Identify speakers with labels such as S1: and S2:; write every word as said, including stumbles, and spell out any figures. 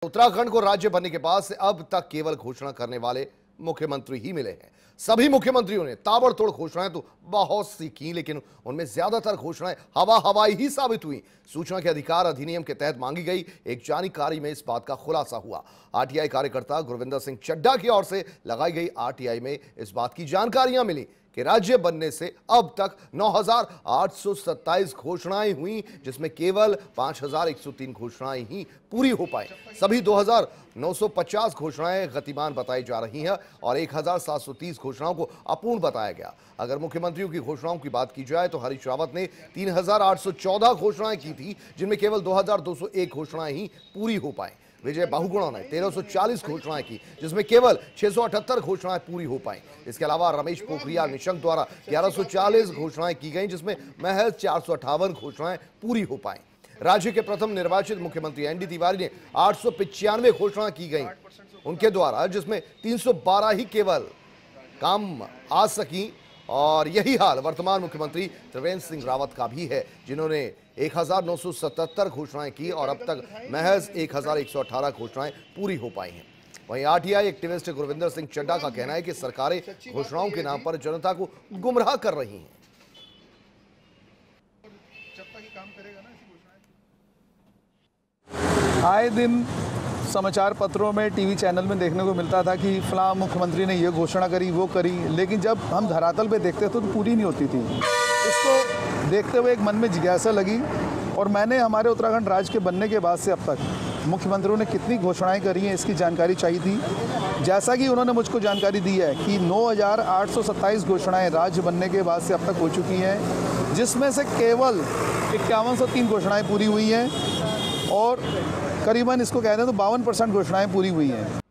S1: उत्तराखंड को राज्य बनने के बाद से अब तक केवल घोषणा करने वाले मुख्यमंत्री ही मिले हैं। सभी मुख्यमंत्रियों ने ताबड़तोड़ घोषणाएं तो बहुत सी की, लेकिन उनमें ज्यादातर घोषणाएं हवा हवाई ही साबित हुई। सूचना के अधिकार अधिनियम के तहत मांगी गई एक जानकारी में इस बात का खुलासा हुआ। आरटीआई कार्यकर्ता गुरविंदर सिंह चड्ढा की ओर से लगाई गई आरटीआई में इस बात की जानकारियां मिली कि राज्य बनने से अब तक नौ हजार आठ सौ सत्ताईस घोषणाएं हुई, जिसमें केवल पांच हजार एक सौ तीन घोषणाएं ही पूरी हो पाई। सभी दो हजार नौ सौ पचास घोषणाएं गतिमान बताई जा रही हैं और एक हजार सात सौ तीस घोषणाओं को अपूर्ण बताया गया। अगर मुख्यमंत्रियों की घोषणाओं की बात की जाए तो हरीश रावत ने तीन हजार आठ सौ चौदह घोषणाएं की थी, जिनमें केवल दो हजार दो सौ एक घोषणाएं ही पूरी हो पाई। विजय बहुगुणा ने तेरह सौ चालीस घोषणाएं की, जिसमें केवल छह सौ अठहत्तर घोषणाएं पूरी हो पाई। इसके अलावा रमेश पोखरियाल निशंक द्वारा ग्यारह सौ चालीस घोषणाएं की गईं, जिसमें महज चार सौ अट्ठावन घोषणाएं पूरी हो पाई। राज्य के प्रथम निर्वाचित मुख्यमंत्री एन डी तिवारी ने आठ सौ पिचानवे घोषणाएं की गई उनके द्वारा, जिसमें तीन सौ बारह ही केवल काम आ सकी। और यही हाल वर्तमान मुख्यमंत्री त्रिवेंद्र सिंह रावत का भी है, जिन्होंने एक हजार नौ सौ सतहत्तर घोषणाएं की और अब तक महज एक हजार एक सौ अठारह घोषणाएं पूरी हो पाई हैं। वहीं आरटीआई एक्टिविस्ट गुरविंदर सिंह चड्ढा का कहना है कि सरकारें घोषणाओं के नाम पर जनता को गुमराह कर रही हैं।
S2: आए दिन समाचार पत्रों में, टीवी चैनल में देखने को मिलता था कि फलां मुख्यमंत्री ने ये घोषणा करी, वो करी, लेकिन जब हम धरातल पे देखते थे तो पूरी नहीं होती थी। इसको देखते हुए एक मन में जिज्ञासा लगी और मैंने हमारे उत्तराखंड राज्य के बनने के बाद से अब तक मुख्यमंत्रियों ने कितनी घोषणाएं करी हैं इसकी जानकारी चाहिए थी। जैसा कि उन्होंने मुझको जानकारी दी है कि नौ हज़ार आठ सौ सत्ताईस घोषणाएँ राज्य बनने के बाद से अब तक हो चुकी हैं, जिसमें से केवल इक्यावन सौ तीन घोषणाएँ पूरी हुई हैं और करीबन इसको कहते हैं तो बावन परसेंट घोषणाएं पूरी हुई हैं।